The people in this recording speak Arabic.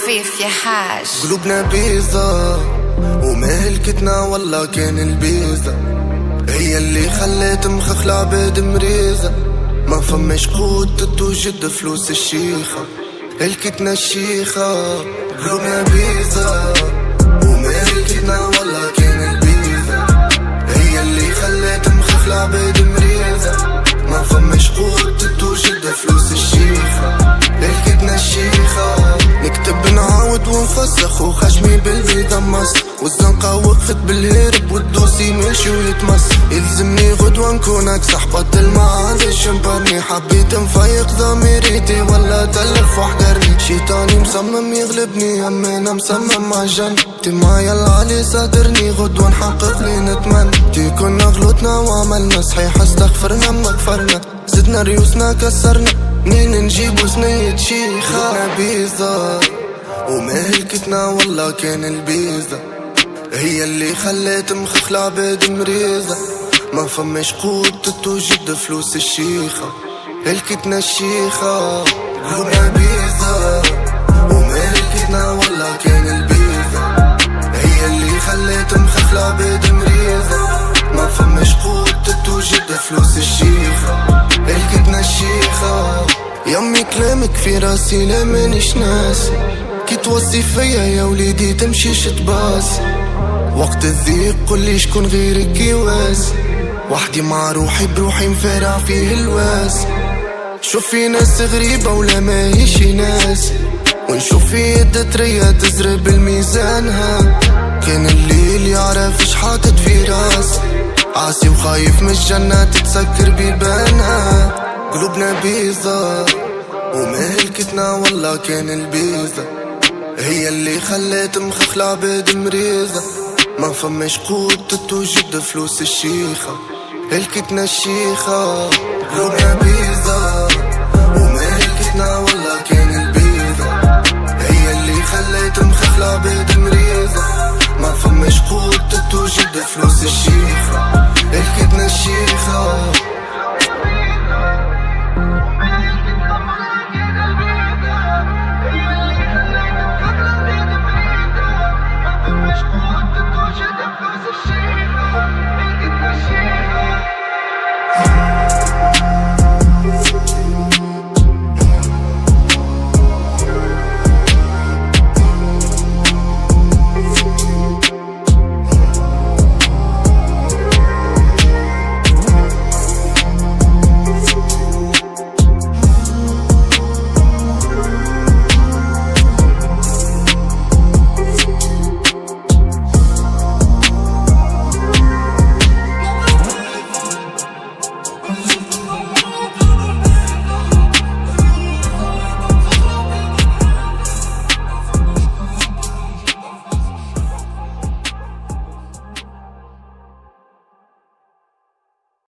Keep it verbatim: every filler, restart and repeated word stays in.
خفيف يا حاج. قلوبنا بيضة ومهلكتنا والله كان البيضة، هي اللي خلت مخخ العباد مريضة. ما فماش قوت توجد فلوس الشيخة، هلكتنا الشيخة. قلوبنا بيضة ومهلكتنا والله كان البيضة، هي اللي خلت مخخ العباد مريضة. ما فماش قوت توجد فلوس الشيخة، هلكتنا الشيخة. نكتب نعاود ونفسخ وخشمي بالبيضة مصر، والزنقة وقفت بالهرب والدوسي ماشي ويتمص. يلزمني غدوة نكونك صحبة المعاد شمبرني، حبيت نفيق ضميريتي ولا تلف وحقرني. شيطاني مصمم يغلبني اما انا مصمم مع جن. تي معايا العلي صادرني غدوة نحقق لي نتمنى. تي كنا غلطنا وعملنا صحيح استغفرنا ما كفرنا، زدنا ريوسنا كسرنا منين نجيبو صنية شيخة. قلوبنا بيضة ومهلكتنا والله كان البيضة، هي اللي خلت مخخ العباد مريضة. ما فماش قوت توجد فلوس الشيخة، هلكتنا الشيخة. قلوبنا بيضة ومهلكتنا والله كان البيضة، هي اللي خلت مخخ العباد مريضة. ما فماش قوت توجد فلوس الشيخة، هلكتنا الشيخة. يمي كلامك في راسي لا مانيش ناسي، كي توصي فيا يا وليدي تمشيش تباسي. وقت الضيق قولي شكون غيرك يواسي، وحدي مع روحي بروحي مفارع فيه الواس. شوف في ناس غريبة ولا ماهيش ناس، ونشوف في يد تريا تزرب الميزانها. كان الليل يعرف اش حاطط في راسي، عاسي وخايف من الجنة تتسكر بيبانها. قلوبنا بيضة ومهلكتنا والله كان البيضة، هي اللي خلت مخخ العباد مريضة. ما فماش قوت توجد فلوس الشيخة، هلكتنا الشيخة. قلوبنا بيضة ومهلكتنا والله كان البيضة، هي اللي خلت مخخ العباد مريضة. ما فماش قوت